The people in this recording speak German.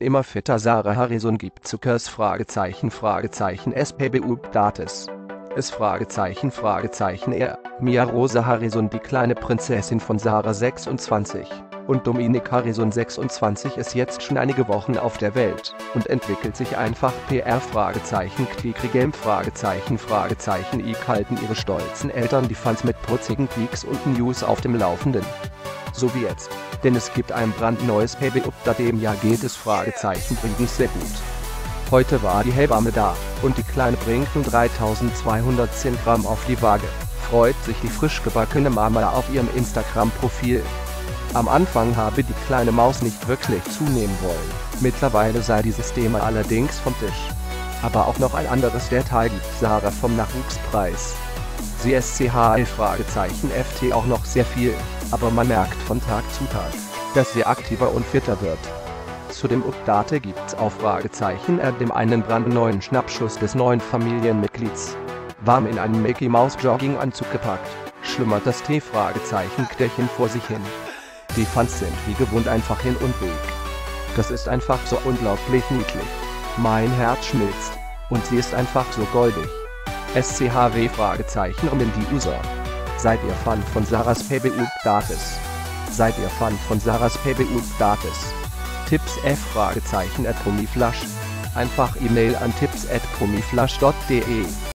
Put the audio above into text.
Immer fitter Sarah Harrison gibt Zuckers SPBU Dates. Er, Mia Rosa Harrison, die kleine Prinzessin von Sarah 26 und Dominic Harrison 26 ist jetzt schon einige Wochen auf der Welt und entwickelt sich einfach PR Quikrigame halten ihre stolzen Eltern die Fans mit putzigen Peaks und News auf dem Laufenden. So wie jetzt, denn es gibt ein brandneues PB-Update im Jahr geht es bringt sehr gut. Heute war die Hebamme da, und die Kleine bringt nun 3210 Gramm auf die Waage, freut sich die frisch gebackene Mama auf ihrem Instagram-Profil. Am Anfang habe die kleine Maus nicht wirklich zunehmen wollen, mittlerweile sei dieses Thema allerdings vom Tisch. Aber auch noch ein anderes Detail gibt Sarah vom Nachwuchspreis. Sie FT auch noch sehr viel, aber man merkt von Tag zu Tag, dass sie aktiver und fitter wird. Zu dem Update gibt's auf dem einen brandneuen Schnappschuss des neuen Familienmitglieds. Warm in einem Mickey Maus Jogginganzug gepackt, schlummert das T-Kärchen vor sich hin. Die Fans sind wie gewohnt einfach hin und weg. Das ist einfach so unglaublich niedlich. Mein Herz schmilzt. Und sie ist einfach so goldig. SCHW um den die User. Seid ihr Fan von Sarahs PBU Dates? Tipps @promiflash. Einfach E-Mail an tipps@promiflash.de